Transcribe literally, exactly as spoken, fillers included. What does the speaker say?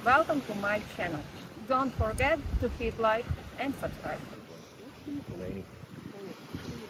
Welcome to my channel. Don't forget to hit like and subscribe.